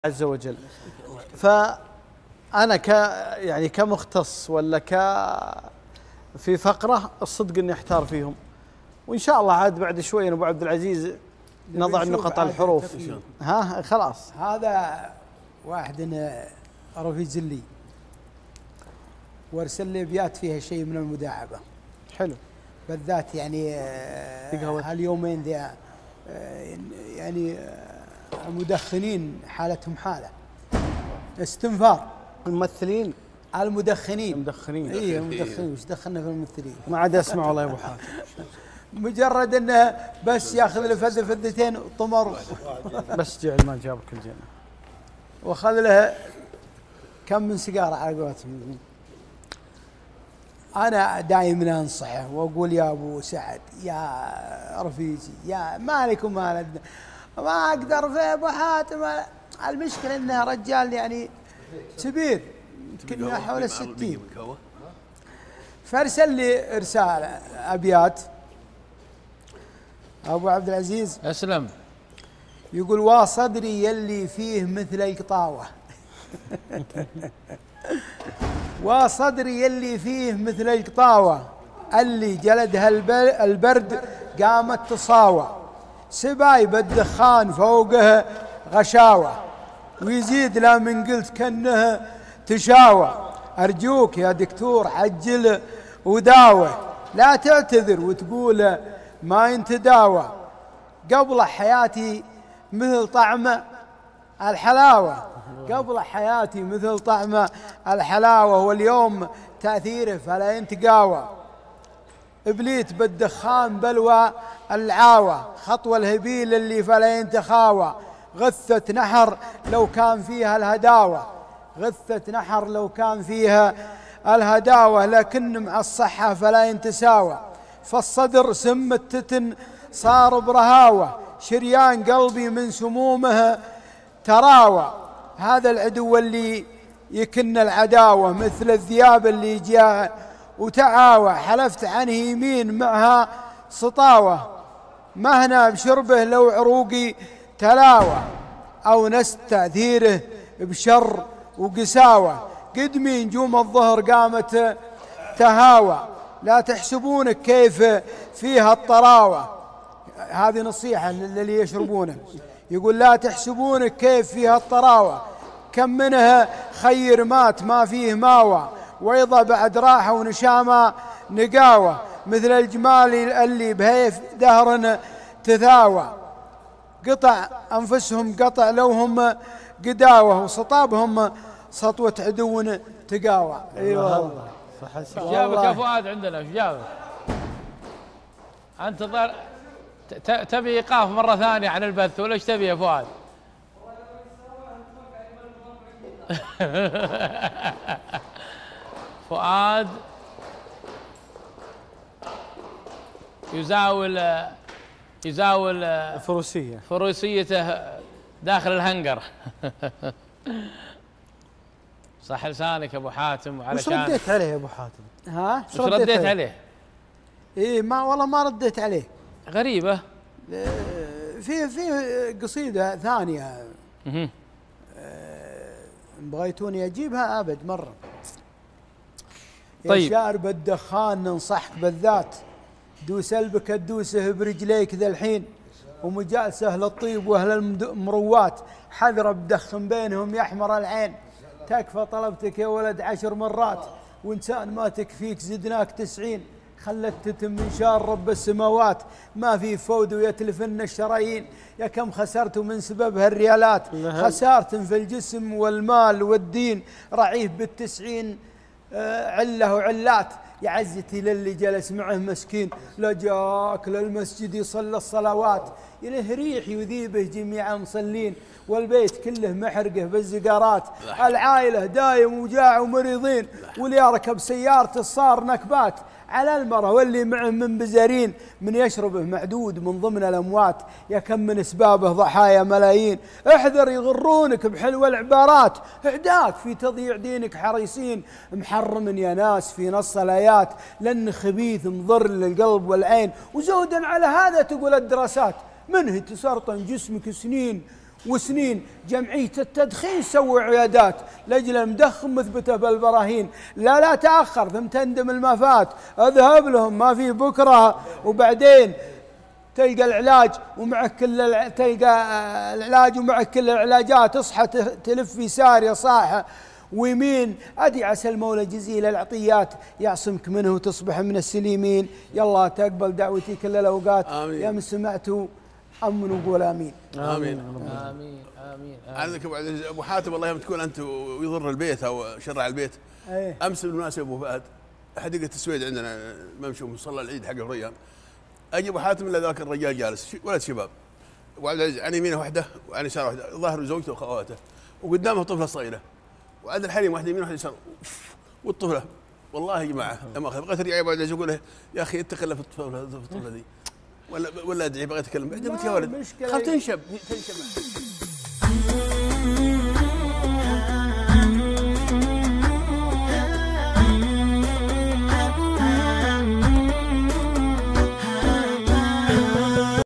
عز وجل. فأنا يعني كمختص ولا في فقرة الصدق إني أحتار فيهم، وإن شاء الله عاد بعد شوي أنا أبو عبد العزيز نضع النقط على الحروف. ها خلاص. هذا واحد رفيق زلي وارسل لي ابيات فيها شيء من المداعبة. حلو. بالذات يعني هاليومين ذا يعني المدخنين حالتهم حالة استنفار. الممثلين المدخنين اي المدخنين وش دخلنا في الممثلين؟ ما عاد اسمع والله يا ابو حاتم. مجرد انه بس ياخذ له فذتين طمر بس جعل ما جابك الجنة واخذ له كم من سيجاره على قولتهم. انا دائما انصحه واقول يا ابو سعد يا رفيجي يا مالك ومال ما اقدر في ابو حاتم. المشكله انه رجال يعني كبير يمكن حول 60، فارسل لي ارسال ابيات ابو عبد العزيز اسلم. يقول وصدري يلي فيه مثل القطاوه وصدري يلي فيه مثل القطاوه اللي جلدها البرد قامت تصاوى سبايب الدخان فوقها غشاوه ويزيد لا من قلت كأنه تشاوى. أرجوك يا دكتور عجل وداوة لا تعتذر وتقول ما ينتداوى. قبل حياتي مثل طعم الحلاوة قبل حياتي مثل طعم الحلاوة واليوم تأثيره فلا ينتقاوى. إبليت بالدخان بلوى العاوة خطوة الهبيل اللي فلا ينتخاوى. غثة نحر لو كان فيها الهداوة غثة نحر لو كان فيها الهداوة لكن مع الصحة فلا ينتساوى. فالصدر سم التتن صار برهاوة شريان قلبي من سمومه تراوى. هذا العدو اللي يكن العداوة مثل الذياب اللي جاء وتعاوى حلفت عنه يمين معها سطاوة مهنا بشربه لو عروقي تلاوى أو نست تأثيره بشر وقساوة. قدمي نجوم الظهر قامت تهاوى لا تحسبونك كيف فيها الطراوة. هذه نصيحة للي يشربونه. يقول لا تحسبونك كيف فيها الطراوة كم منها خير مات ما فيه ماوى ويضى بعد راحة ونشامة نقاوة مثل الجمال اللي بهيف دهر تثاوى. قطع أنفسهم قطع لو هم قداوة وسطابهم سطوة عدو تقاوى. ايوه والله صح. جابك يا فؤاد عندنا ايش جابك؟ انتظر تبي ايقاف مرة ثانية عن البث ولا ايش تبي يا فؤاد؟ فؤاد يزاول فروسيته داخل الهنجر. صح لسانك يا ابو حاتم. وش رديت عليه يا ابو حاتم؟ ها وش رديت عليه؟ ايه ما والله ما رديت عليه. غريبة. في قصيدة ثانية بغيتوني اجيبها ابد مرة. طيب. يا شارب الدخان ننصحك بالذات دوس البك تدوسه برجليك ذا الحين ومجالسه للطيب واهل المروات حذر بدخن بينهم يحمر العين. تكفى طلبتك يا ولد 10 مرات وانسان ما تكفيك زدناك 90 خلت تتم من شار رب السماوات ما في فود ويتلفن الشرايين. يا كم خسرت من سببها الريالات خسارة في الجسم والمال والدين رعيه بال90 عله وعلات. يا عزتي للي جلس معه مسكين لجاك للمسجد يصلى الصلوات يله ريح يذيبه جميع المصلين والبيت كله محرقه بالزقارات. العائلة دايم وجاع ومريضين واللي يركب سيارته صار نكبات على المرة واللي معه من بزارين من يشربه معدود من ضمن الأموات. يا كم من أسبابه ضحايا ملايين احذر يغرونك بحلوة العبارات اعداك في تضييع دينك حريصين محرم يا ناس في نص الآيات لأن خبيث مضر للقلب والعين. وزودا على هذا تقول الدراسات منه تسرطن جسمك سنين وسنين جمعية التدخين سوي عيادات لأجل المدخن مثبتة بالبراهين. لا تأخر ثم تندم المفات، اذهب لهم ما في بكرة. وبعدين تلقى العلاج ومعك كل العلاجات، اصحى تلف يسار يا صاحة ويمين. أدي عسى المولى جزيل العطيات يعصمك منه وتصبح من السليمين. يلا تقبل دعوتي كل الأوقات. آمين. يا من سمعتوا أمن وقول آمين. آمين آمين آمين. عندك أبو حاتم والله يوم تكون أنت ويضر البيت أو شرع البيت. أمس بالمناسبة أبو فهد حديقة السويد عندنا ممشى مصلى العيد حق الريان، أجي أبو حاتم إلا ذاك الرجال جالس ولد شباب، وعبد العزيز عن يمينه وحده وعن يساره وحده، ظهر زوجته وخواته وقدامه طفلة صغيرة، وعند الحريم واحد يمين واحد يسار والطفلة. والله يا جماعة لما بغيت ارجع يا ابو عبد العزيز اقول له يا اخي اتق الله في الطفلة دي ولا ادعي بغيت اتكلم. قلت يا ولد خل تنشب